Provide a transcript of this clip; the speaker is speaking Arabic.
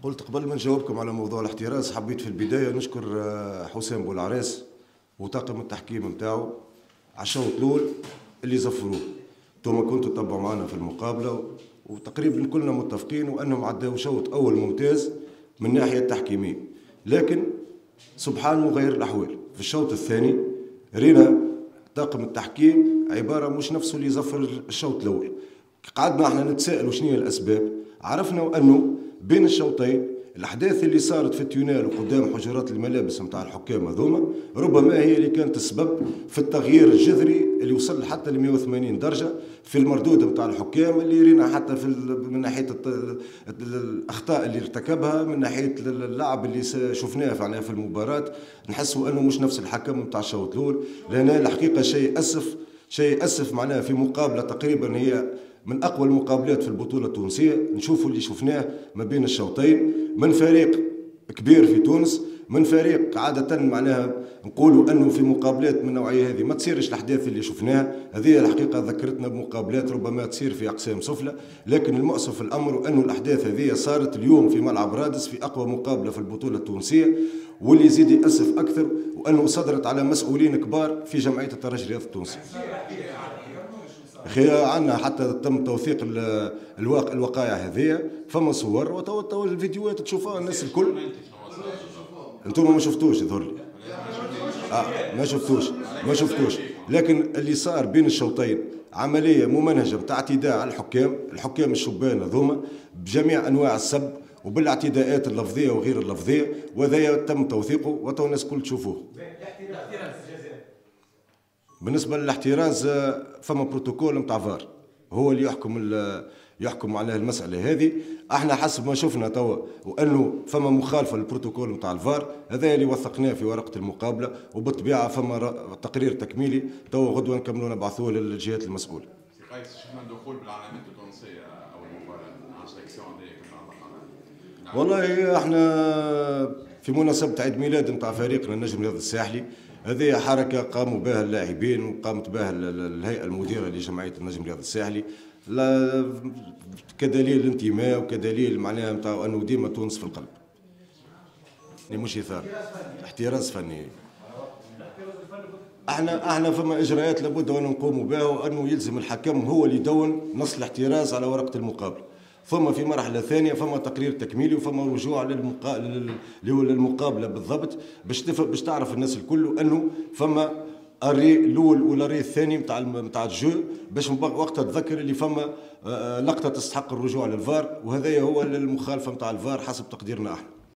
قلت قبل ما نجاوبكم على موضوع الاحتراز حبيت في البداية نشكر حسام بولعراس وطاقم التحكيم نتاعو على الشوط الأول اللي زفروه. انتم كنتوا تتبعوا معنا في المقابلة وتقريبا كلنا متفقين وأنهم عداوا شوط أول ممتاز من الناحية التحكيمية، لكن سبحان مغير الأحوال في الشوط الثاني رينا طاقم التحكيم عبارة مش نفسه اللي زفر الشوط الأول. قعدنا احنا نتساءل وشنو هي الأسباب، عرفنا أنه بين الشوطين الأحداث اللي صارت في التونال وقدام حجرات الملابس نتاع الحكام هذوما ربما هي اللي كانت السبب في التغيير الجذري اللي وصل حتى ل 180 درجة في المردود نتاع الحكام، اللي رينا حتى في من ناحية الأخطاء اللي ارتكبها، من ناحية اللعب اللي شفناه في المباراة، نحسوا أنه مش نفس الحكم نتاع الشوط الأول. لأن الحقيقة شيء أسف معناها في مقابلة تقريبا هي من أقوى المقابلات في البطولة التونسية. نشوفوا اللي شفناه ما بين الشوطين من فريق كبير في تونس، من فريق عادة معناها نقولوا أنه في مقابلات من النوعية هذه ما تصيرش الأحداث اللي شفناها. هذه الحقيقة ذكرتنا بمقابلات ربما تصير في أقسام سفلى، لكن المؤسف الأمر أنه الأحداث هذه صارت اليوم في ملعب رادس في أقوى مقابلة في البطولة التونسية، واللي يزيد يأسف أكثر وأنه صدرت على مسؤولين كبار في جمعية الترجي الرياضي التونسي. أخي عندنا حتى تم توثيق الوقائع هذه، فما صور وتو الفيديوهات تشوفوها الناس الكل. انتم ما شفتوش يظهر لي. ما شفتوش، لكن اللي صار بين الشوطين عمليه ممنهجه نتاع اعتداء على الحكام الشبان هذوما بجميع انواع السب وبالاعتداءات اللفظيه وغير اللفظيه، وهذا تم توثيقه وتو الناس الكل تشوفوه. بالنسبه للاحتراز فما بروتوكول نتاع فار هو اللي يحكم على المساله هذه. احنا حسب ما شفنا توا وانه فما مخالفه للبروتوكول نتاع الفار، هذا اللي وثقناه في ورقه المقابله، وبالطبيعه فما تقرير تكميلي توا غدوه نكملوا نبعثوه للجهات المسؤوله. سي قيس شفنا الدخول بالعلامات التونسيه اول مباراه مع سليكسيون هذيك. والله احنا في مناسبه عيد ميلاد نتاع فريقنا النجم الرياضي الساحلي، هذه حركه قاموا بها اللاعبين وقامت بها الهيئه المديره لجمعيه النجم الرياضي الساحلي كدليل الانتماء وكدليل معناها نتاع انه ديما تونس في القلب. مش اثار، احتراز فني. احنا فما اجراءات لابد ان نقوموا بها، وانه يلزم الحكم هو اللي يدون نص الاحتراز على ورقه المقابله. ثم في مرحله ثانيه فما تقرير تكميلي وفما رجوع للمقابله بالضبط باش تعرف الناس الكل انه فما الري الاول والري الثاني نتاع الجو، باش وقتها تذكر اللي فما لقطه تستحق الرجوع للفار، وهذا هو المخالفه نتاع الفار حسب تقديرنا احنا.